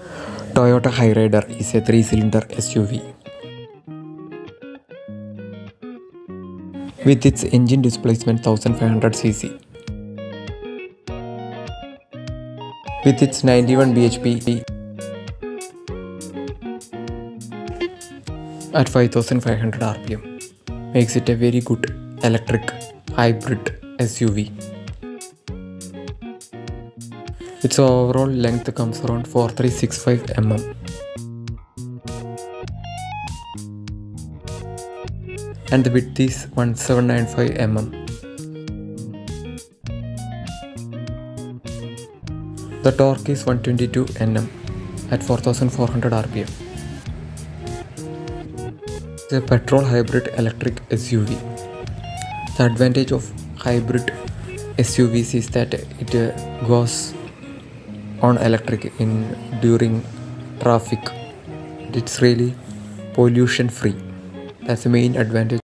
Toyota Hyryder is a 3-cylinder SUV. With its engine displacement 1500cc. With its 91 bhp at 5500 rpm, makes it a very good electric hybrid SUV. Its overall length comes around 4365 mm and the width is 1795 mm. The torque is 122 Nm at 4400 rpm. It's a petrol hybrid electric SUV. The advantage of hybrid SUVs is that it goes on electric during traffic. It's really pollution free. That's the main advantage.